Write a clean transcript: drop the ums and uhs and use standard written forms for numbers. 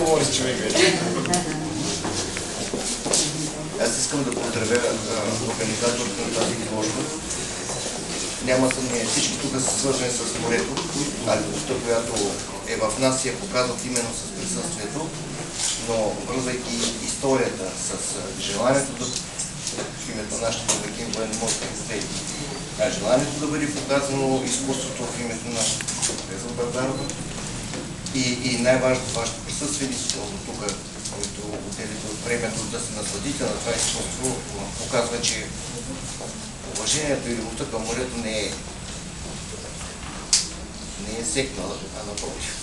говори с човек вече. Аз искам да поздравя организаторите на тази изложба. Няма съмнение, всички тук са свързани с морето, а любовта, която е в нас, я показват именно с присъствието, но вързвайки историята с желанието да в името на нашите военни военноморски сили, желанието да бъде показано изкуството в името на Тереза Бърдарова и най-важното вашето присъствие, действително тук, които отделите от времето да се насладите на това изкуство, показва, че уважението и любовта към морето не е секнала, а напротив.